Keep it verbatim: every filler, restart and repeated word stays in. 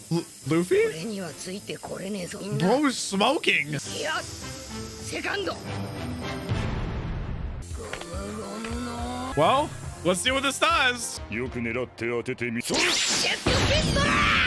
L Luffy? Bro's smoking. Well, let's see what this does.